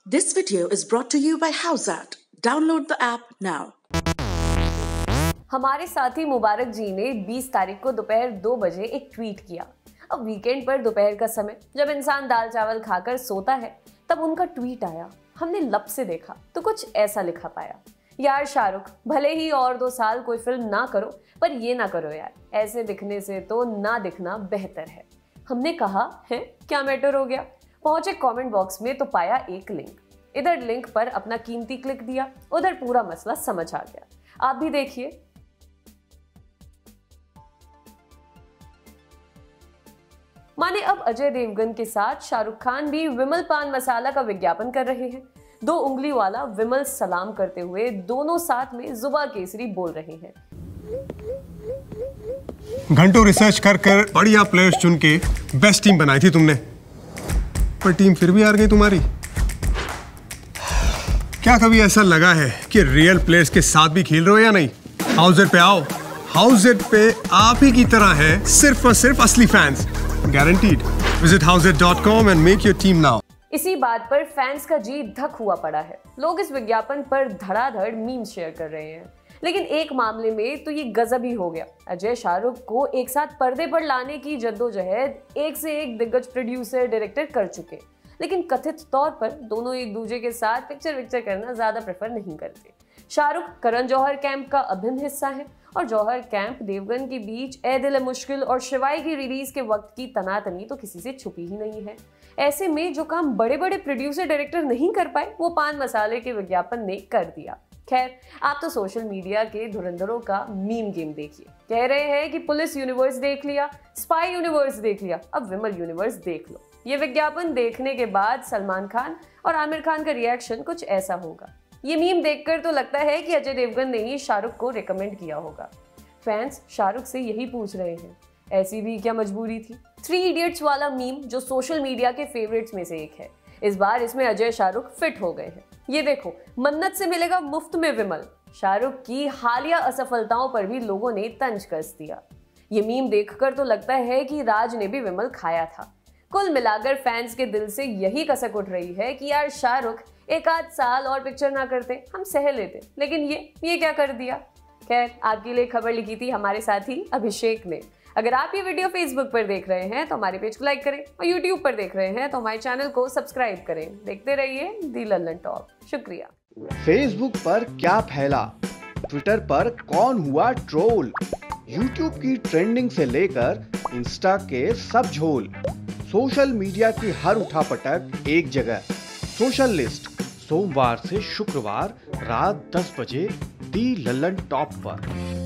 This video is brought to you by Howzat. Download the app now. हमारे साथी मुबारक जी ने 20 तारीख को दोपहर 2 बजे एक ट्वीट किया। अब वीकेंड पर दोपहर का समय जब इंसान दाल चावल खाकर सोता है तब उनका ट्वीट आया। हमने लब से देखा तो कुछ ऐसा लिखा पाया, यार शाहरुख, भले ही और 2 साल कोई फिल्म ना करो पर ये ना करो यार, ऐसे दिखने से तो ना दिखना बेहतर है। हमने कहा है क्या मैटर हो गया। पहुंचे कमेंट बॉक्स में तो पाया एक लिंक। इधर लिंक पर अपना कीमती क्लिक दिया, उधर पूरा मसला समझ आ गया। आप भी देखिए। माने अब अजय देवगन के साथ शाहरुख खान भी विमल पान मसाला का विज्ञापन कर रहे हैं। 2 उंगली वाला विमल सलाम करते हुए दोनों साथ में जुबा केसरी बोल रहे हैं। घंटों रिसर्च कर बढ़िया प्लेयर्स चुन के बेस्ट टीम बनाई थी तुमने, पर टीम फिर भी हार गई तुम्हारी। क्या कभी ऐसा लगा है कि रियल प्लेयर्स के साथ भी खेल रहे हो या नहीं? हाउज़र पे आओ। हाउज़र पे आप ही की तरह है सिर्फ और सिर्फ असली fans, guaranteed. Visit howzat.com and make your team now। इसी बात पर फैंस का जी धक हुआ पड़ा है। लोग इस विज्ञापन पर धड़ाधड़ मीम शेयर कर रहे हैं, लेकिन एक मामले में तो ये गजब ही हो गया। अजय शाहरुख को एक साथ पर्दे पर लाने की जद्दोजहद एक से एक दिग्गज प्रोड्यूसर डायरेक्टर कर चुके, लेकिन कथित तौर पर दोनों एक दूसरे के साथ पिक्चर करना ज्यादा प्रेफर नहीं करते। शाहरुख करण जौहर कैंप का अभिन्न हिस्सा है और जौहर कैंप देवगन के बीच ए दिल है मुश्किल और शिवाय की रिलीज के वक्त की तनातनी तो किसी से छुपी ही नहीं है। ऐसे में जो काम बड़े बड़े प्रोड्यूसर डायरेक्टर नहीं कर पाए वो पान मसाले के विज्ञापन ने कर दिया। खैर, आप तो सोशल मीडिया के धुरंधरों का मीम गेम देखिए। कह रहे हैं कि पुलिस यूनिवर्स देख लिया, स्पाई यूनिवर्स देख लिया, अब विमल यूनिवर्स देख लो। ये विज्ञापन देखने के बाद सलमान खान और आमिर खान का रिएक्शन कुछ ऐसा होगा। ये मीम देखकर तो लगता है कि अजय देवगन ने ही शाहरुख को रिकमेंड किया होगा। फैंस शाहरुख से यही पूछ रहे हैं, ऐसी भी क्या मजबूरी थी? 3 इडियट्स वाला मीम जो सोशल मीडिया के फेवरेट्स में से एक है, इस बार इसमें अजय शाहरुख फिट हो गए हैं। ये देखो, मन्नत से मिलेगा मुफ्त में विमल। शाहरुख की हालिया असफलताओं पर भी लोगों ने तंज कस दिया। ये मीम देखकर तो लगता है कि राज ने भी विमल खाया था। कुल मिलाकर फैंस के दिल से यही कसक उठ रही है कि यार शाहरुख एक आध साल और पिक्चर ना करते, हम सह लेते, लेकिन ये क्या कर दिया। खैर, आपके लिए खबर लिखी थी हमारे साथी अभिषेक ने। अगर आप ये वीडियो फेसबुक पर देख रहे हैं तो हमारे पेज को लाइक करें और यूट्यूब पर देख रहे हैं तो हमारे चैनल को सब्सक्राइब करें। देखते रहिए दी लल्लन टॉप। शुक्रिया। फेसबुक पर क्या फैला, ट्विटर पर कौन हुआ ट्रोल, यूट्यूब की ट्रेंडिंग से लेकर इंस्टा के सब झोल, सोशल मीडिया की हर उठापटक एक जगह। सोशल लिस्ट सोमवार से शुक्रवार रात 10 बजे दी लल्लन टॉप पर।